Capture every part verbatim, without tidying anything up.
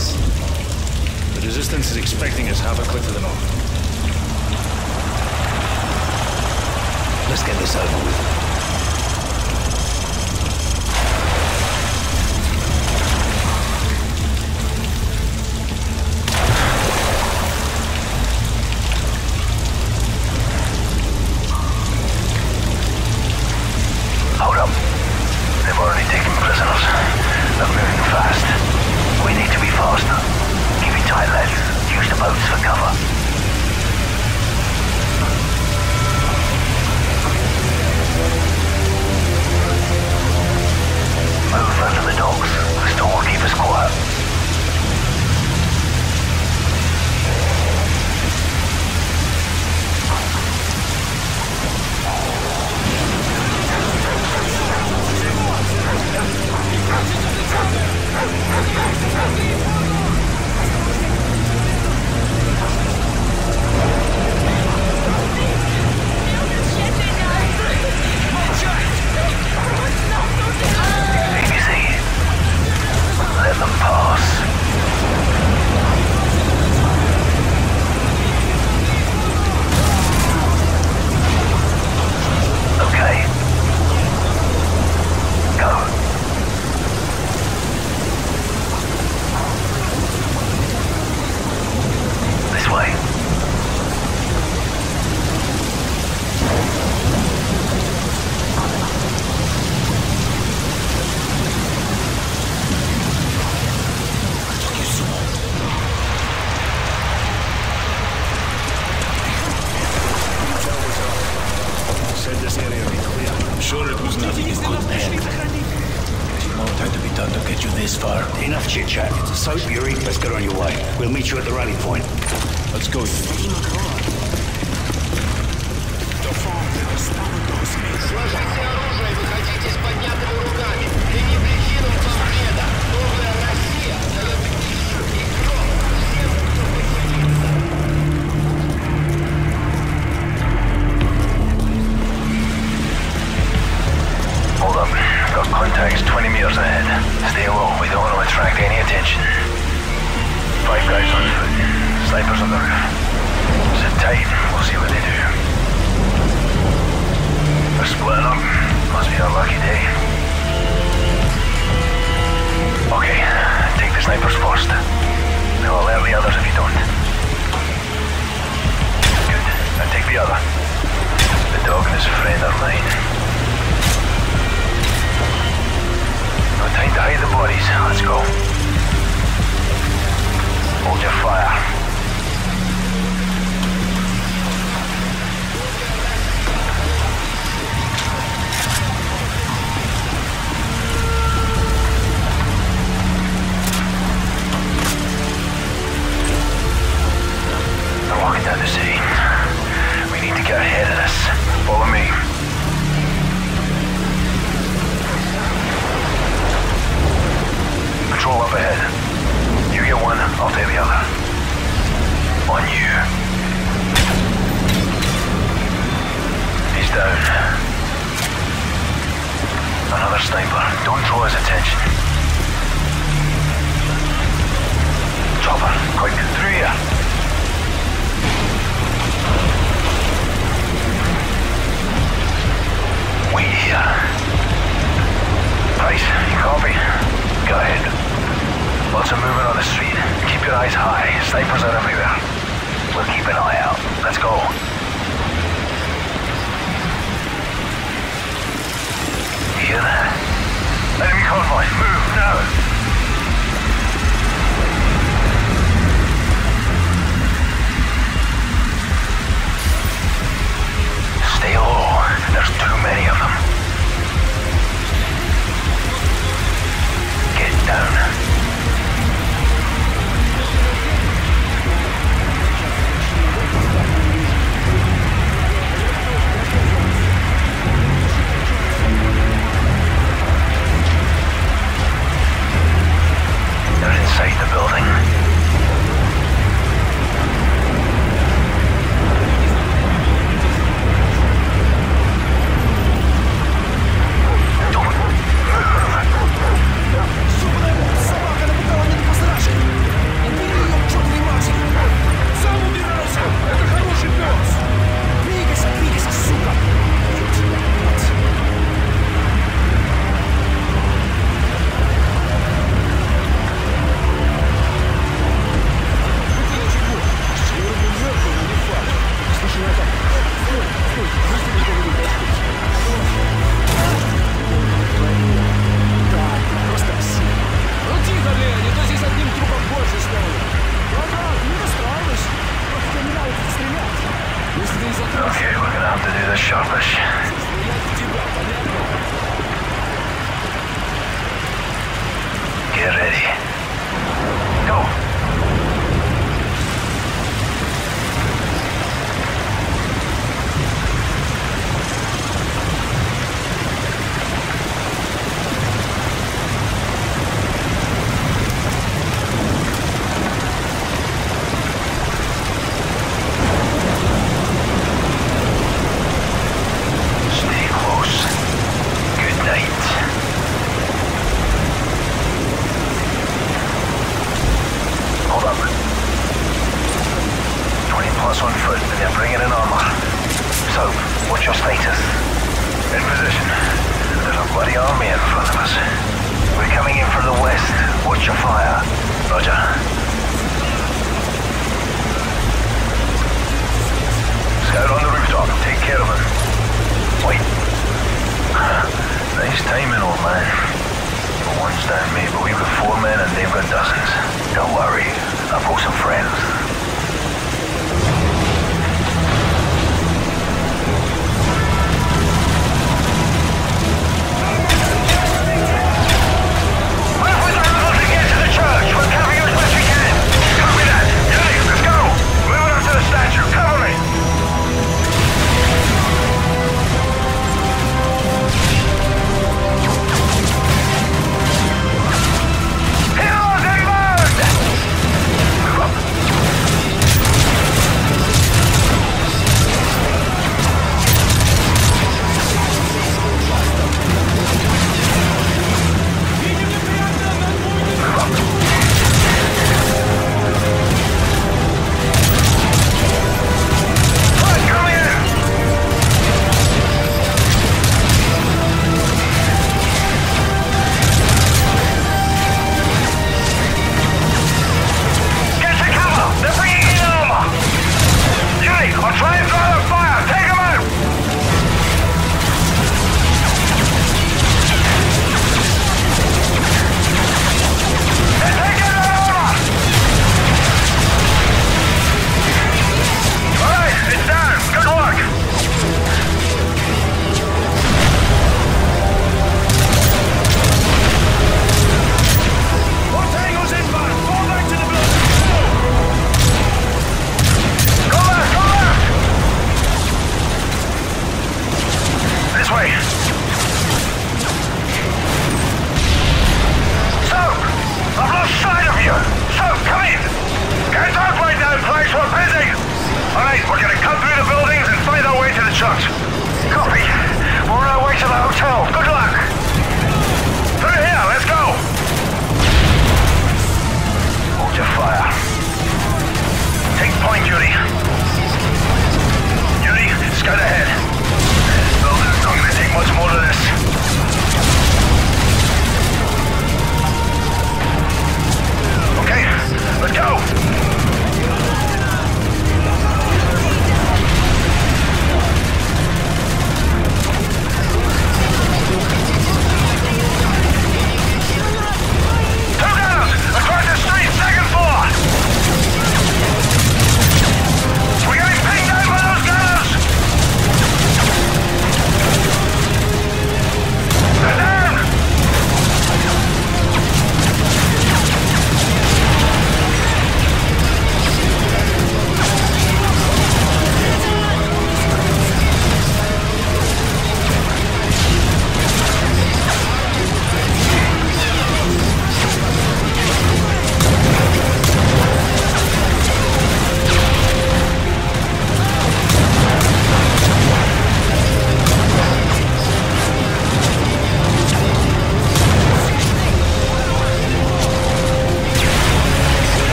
Spec-Ops. The Resistance is expecting us half a click to the north. Let's get this over with. Hold up. They've already taken prisoners. They're moving fast. We need to be faster. Keep it tight, lads. Use the boats for cover. Move under the docks. The storm will keep us quiet. Enough chit-chat. It's a soap, Yuri. Let's get on your way. We'll meet you at the rally point. Let's go. Сложите оружие и выходите с поднятыми руками. И не причинам вам вреда. Новая Россия дает пищу и кровь всем, кто поселится. Hold up. Got contacts twenty meters ahead. Stay low. We don't want to attract any attention. Five guys on foot. Snipers on the roof. Sit tight. We'll see what they do. They're splitting up. Must be a lucky day. Okay. Take the snipers first. They'll alert the others if you don't. Good. Now take the other. The dog and his friend are mine. No time to hide the bodies. Let's go. Hold your fire. They're walking down the city. We need to get ahead of this. Follow me. Patrol up ahead. You get one, I'll take the other. On you. He's down. Another sniper. Don't draw his attention. Chopper, quick, through here. Wait here. Price, you copy? Go ahead. Lots of movement on the street. Keep your eyes high. Snipers are everywhere. We'll keep an eye out. Let's go. You hear that? Enemy convoy. Move now. Stay low. There's too many of them. Get down. They're inside the building. Don't move. sharpish. Get ready. Go. Stay close. Good night. Hold up. twenty plus on foot, and they're bringing in armor. So, what's your status? In position. There's a bloody army in front of us. We're coming in from the west. Watch your fire. Roger. Scout on the rooftop. Take care of him. Wait. Nice timing, old man. Well, one's down me, but we've got four men and they've got dozens. Don't worry. I've got some friends. What if we don't able to get to the church? We'll cover you as best we can. Copy that. Yuri, let's go. Moving up to the statue. Cover me. Heroes inbound! Move up. Move up. Right, coming in! Get to cover! They're bringing in armor! Yuri, I'll try and throw the fire! Take them out! They're taking the armor! Alright, it's down! Good work! More tangos inbound! Fall back to the building! Go left! Go left! This way! Soap! I've lost sight of you! Soap, come in! Get out right now, place! We're busy! Alright, we're gonna cut through the buildings and find our way to the church. Copy! We're on our way to the hotel. Good luck! Through here, let's go! Hold your fire. Take point, Yuri. Yuri, scout ahead. This building's not gonna take much more of this. Okay, let's go!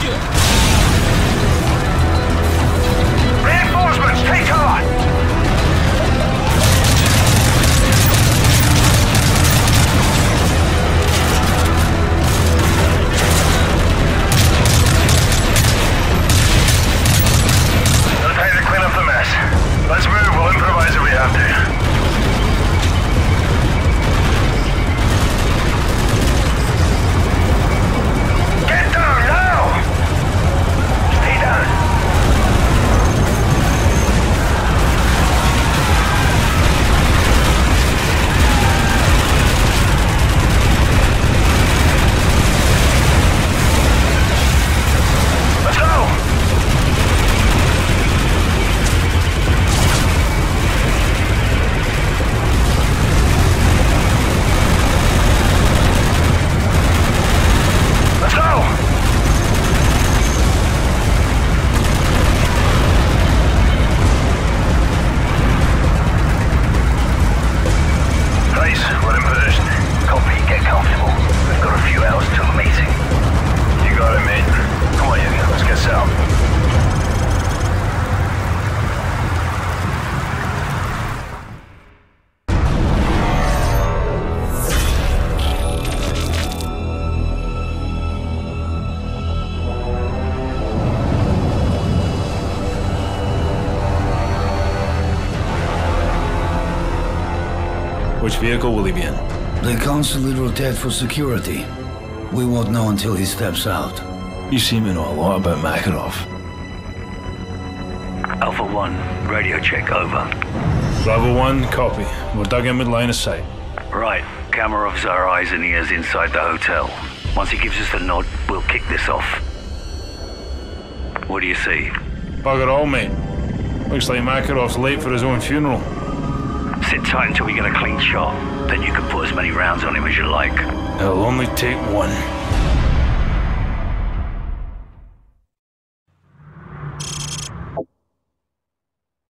Reinforcements, take cover! It'll take to clean up the mess. Let's move, we'll improvise if we have to. Which vehicle will he be in? They constantly rotate for security. We won't know until he steps out. You seem to know a lot about Makarov. Alpha one, radio check, over. Bravo one, copy. We're dug in with line of sight. Right, Kamarov's our eyes and ears inside the hotel. Once he gives us the nod, we'll kick this off. What do you see? Bugger all, mate. Looks like Makarov's late for his own funeral. Sit tight until we get a clean shot. Then you can put as many rounds on him as you like. It'll only take one.